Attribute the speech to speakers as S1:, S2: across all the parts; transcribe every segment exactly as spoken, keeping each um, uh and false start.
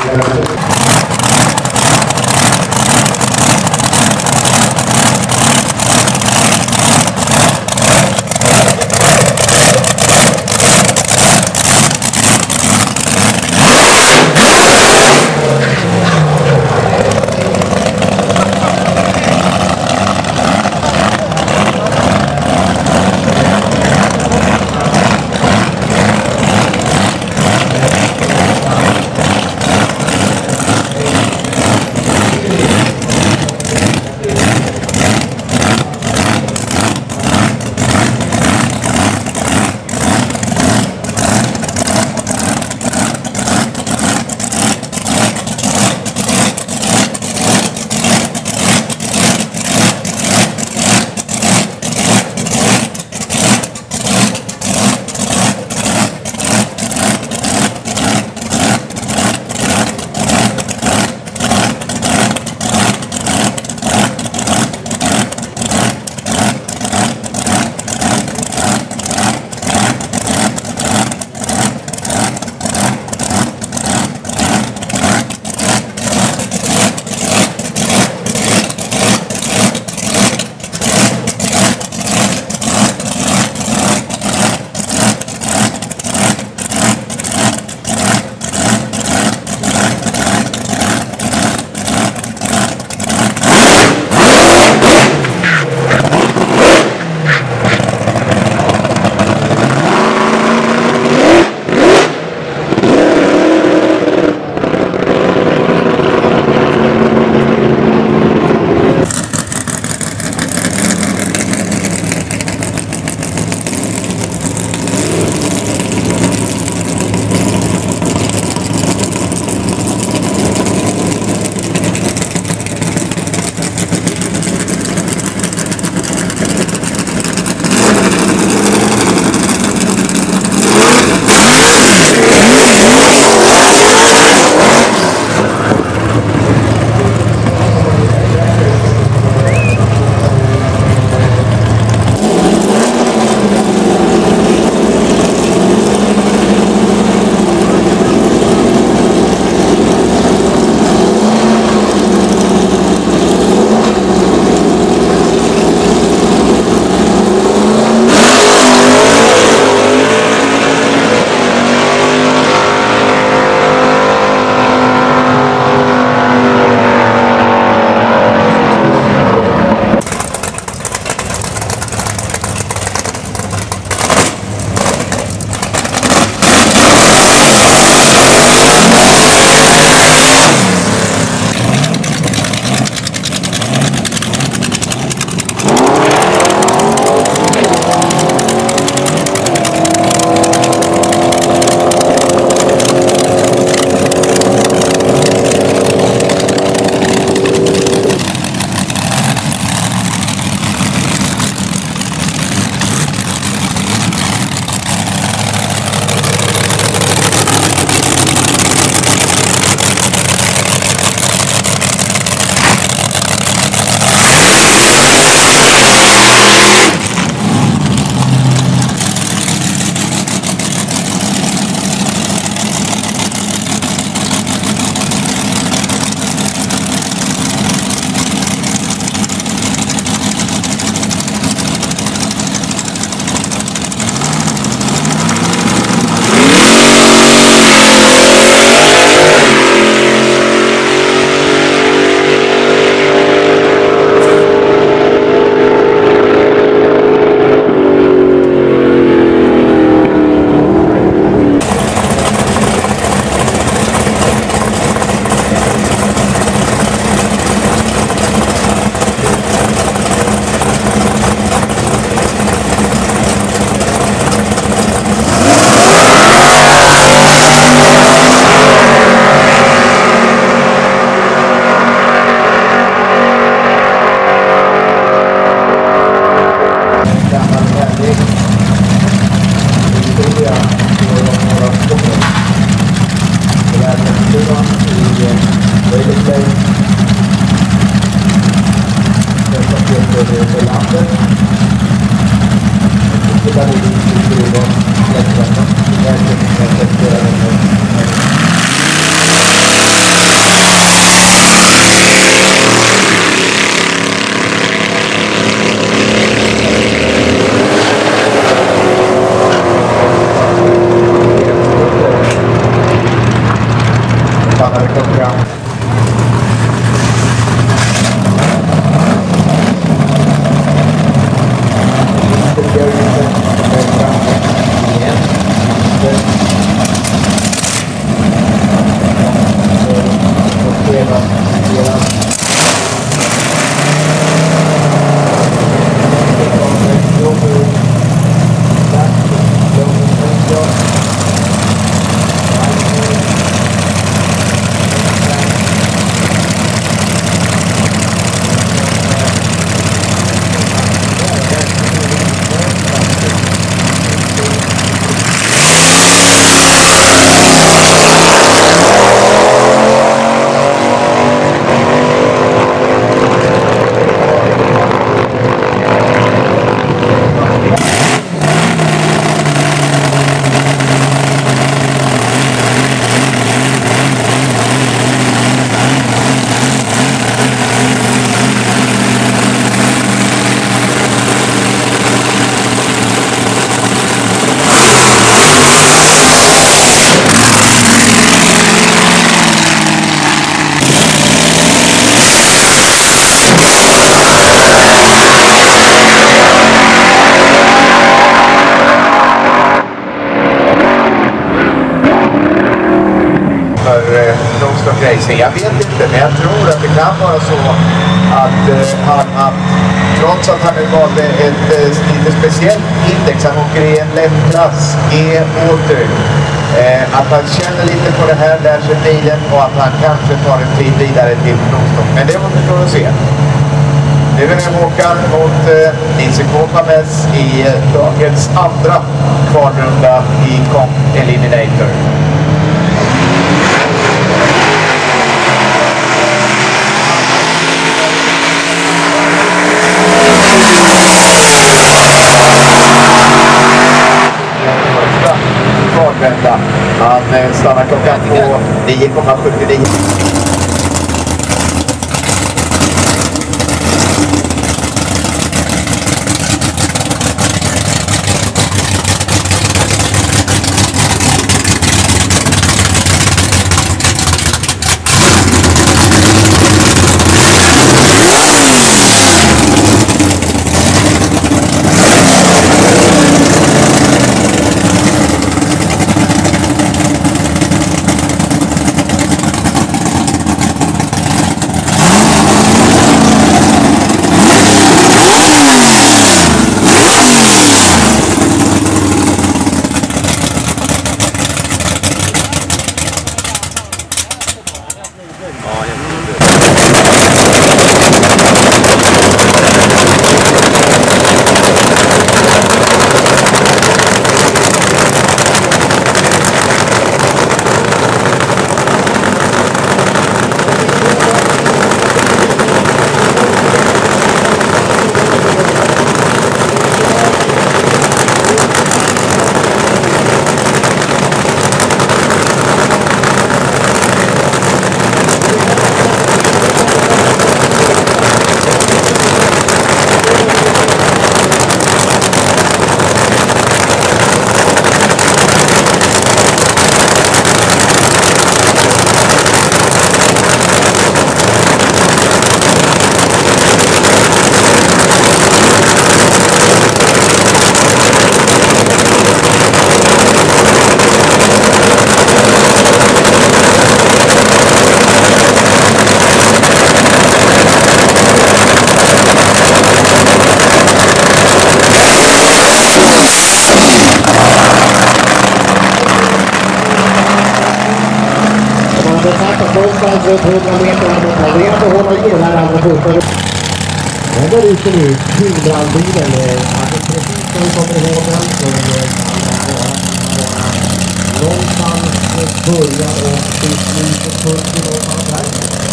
S1: Blacksmith. fram. Det gör vi inte. Fram. Igen. Och fredag. Fredag. Jag vet inte, men jag tror att det kan vara så att eh, han, han, trots att han nu valde ett eh, lite speciellt index, han åker i en lätt klass, G åter, eh, att han känner lite på det här, lär sig bilen och att han kanske tar en tid vidare till provstopp. Men det återstår att se. Nu är det Håkan mot eh, Nils Kåpames i eh, dagens andra kvalrunda i Comp Eliminator. Han stannar klockan på nio komma sjuttionio.
S2: någonstans runt hundra meter mot halverade hålla i den här andra första. Den går ut nu, huvudbrandbilen. Precis som vi kommer ihåg den så någonstans början och slutet fyrtio någonstans där.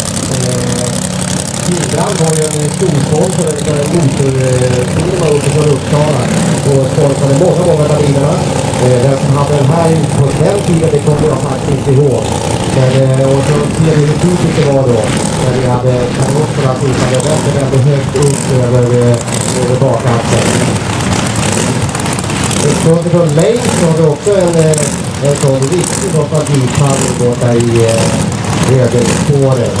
S2: Huvudbrand har ju en storspål för en motorfirma uppe från Uppsala och sponsrade många, många av bilarna. Den som hade den här på den tiden, det kommer jag faktiskt inte ihåg. Men, och så ser vi hur tydligt det var då. När vi hade karosserna sittande väldigt, väldigt högt upp över, över bakkanten. Så från längst så har vi också en, en sån riktig nostalgipall borta i Överspåret.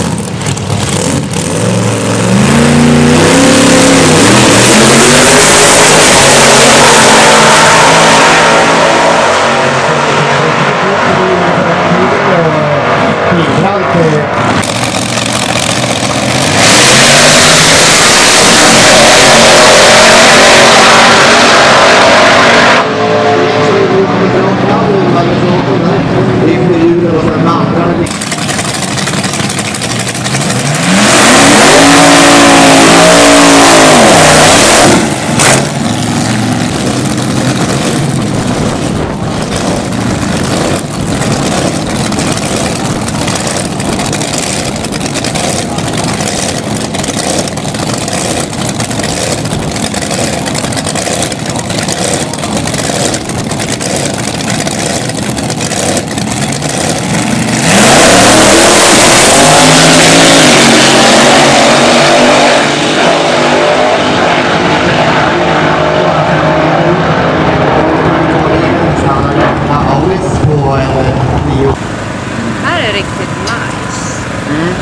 S3: Här är riktigt nice.
S4: Mm.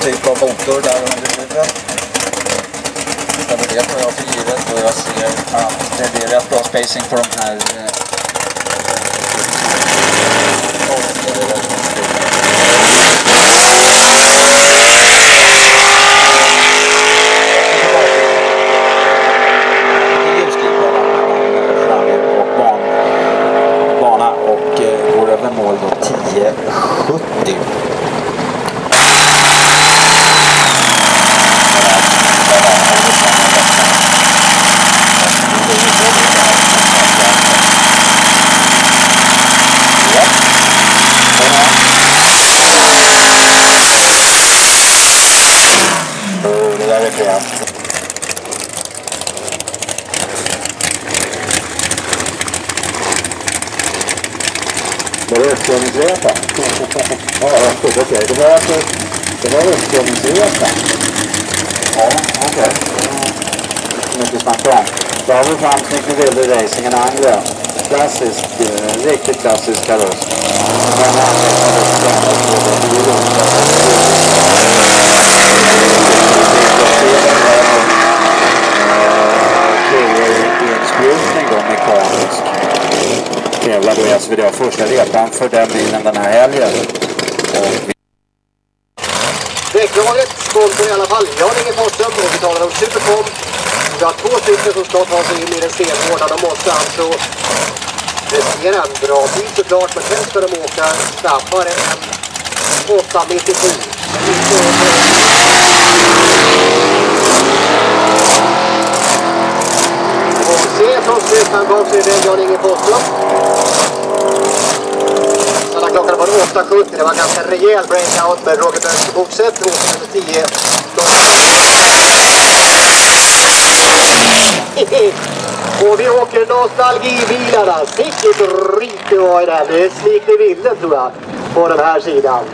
S4: typ av motor där under huvudet. Så det tar jag för givet och jag ser att det blir rätt bra spacing på de här mål då tio sjuttio. Det där är fränt. Det var uppströmningsresa. Ja, okej. Okay. Det var alltså... Det var uppströmningsresa. Ja, okej. Okay. Mycket snabbt fram. Då har vi framsnitt med Wilder Racing en Anglia. Klassisk, eh, riktigt klassisk kaross. Den använder uppströmning på det i Europa. Insprutning då mekanisk. Tävlar då i S V D första repan för den bilen den här helgen.
S2: Däcklaget, sponsor i alla fall. Jag har ingen Mantorp och vi talar om Supercom. Vi har två stycken som ska ta sig in i den stenhårda. De måste alltså prestera en bra tid såklart, men helst ska de åka snabbare än åtta nittiosju. Och se från slutan gav sig iväg, jag har ingen Mantorp. Alla klockan var åtta sjuttio, det var en ganska rejäl breakout med Roger Böns i boxet. åtta tio. Och vi åker nostalgibilarna. Vilket rike var det där. Det är slikt i vilden tror jag. På den här sidan.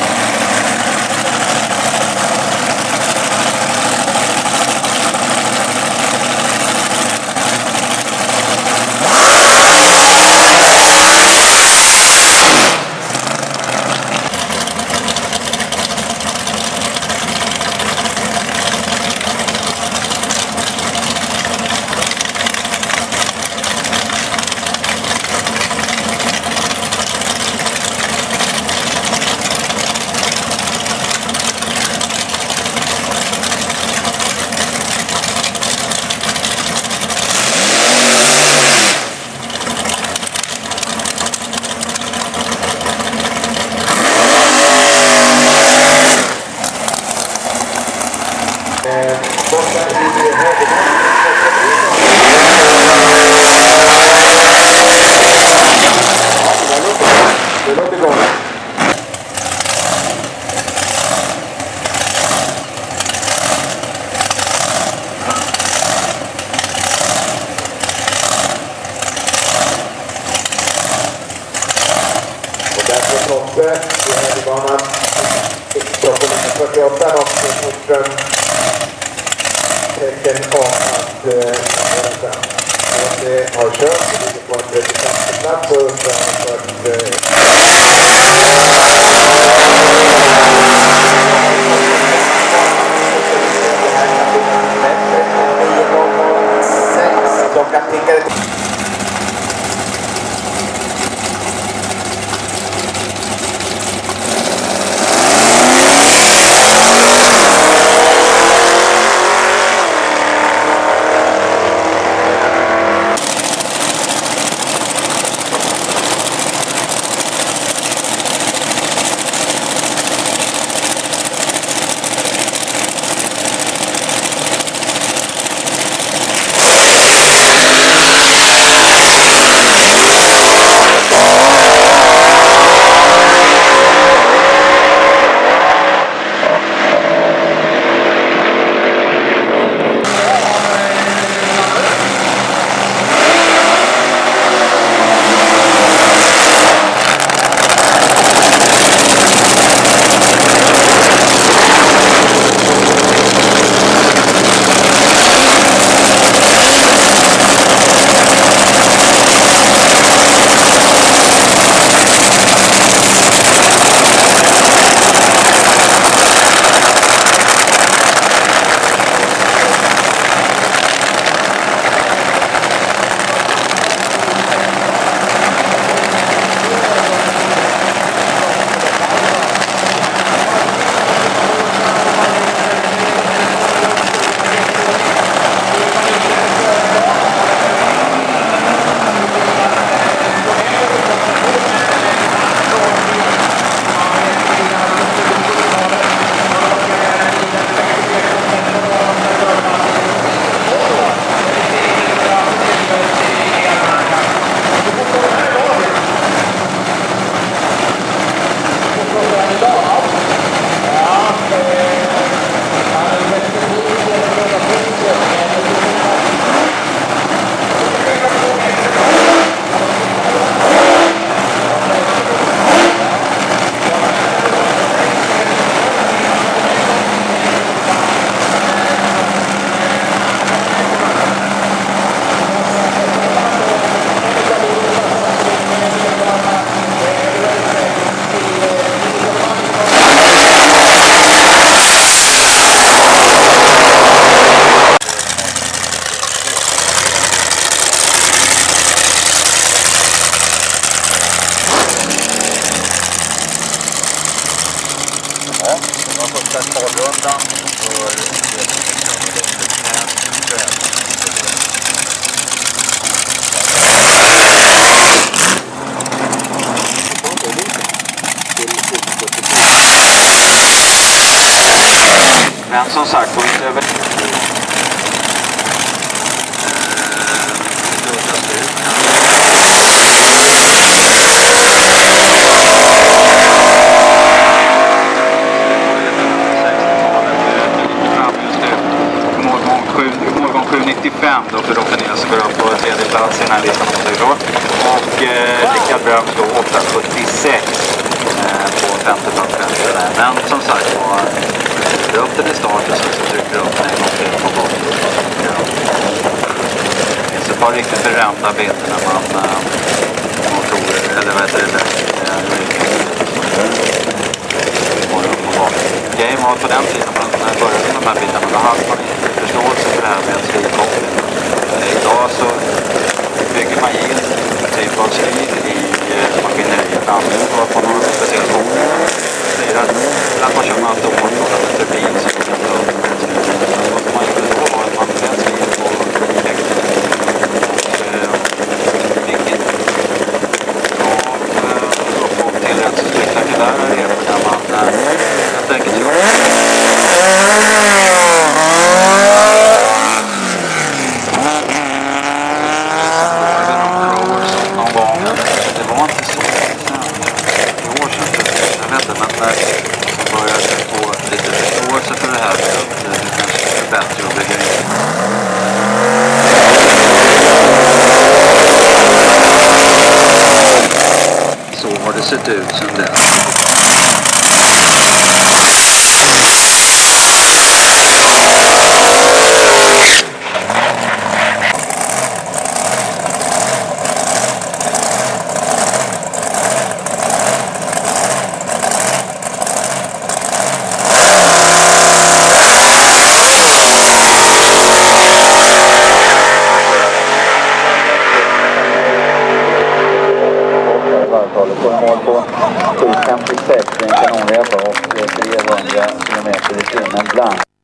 S1: fyrtioåtta och Nordström tecken på att vänta. Och det har kört, det ligger på en trettiofemte plats och så att klockan tickar.
S4: sista kvalrundan för men som sagt, gå inte över nittiofem då för Rockanias går upp på tredje plats i den här listan då. Och eh, Rickard Bröms då åtta sjuttiosex eh, på femte plats. Men som sagt, det är upp till starten så trycker du upp en gång till på botten. Det finns ett par riktigt berömda bilder när man äh, motorer, eller vad heter det, Game var på den tiden när man började med de här bilderna, då hade man inte förståelse för det här med slivkoppling. Idag så bygger man in typ av sliv i maskineriet, antingen på att man har en speciell koppling eller att man kör med automat och en turbin som kommer upp med ett sliv. Vad man inte då var att man med sliv på däcken och vilket gav upphov till rätt så spektakulära repor där man helt enkelt gör sett ut som det. På en mål på sju femtiosex, en kanonrepa och trehundra kilometer i timmen blank.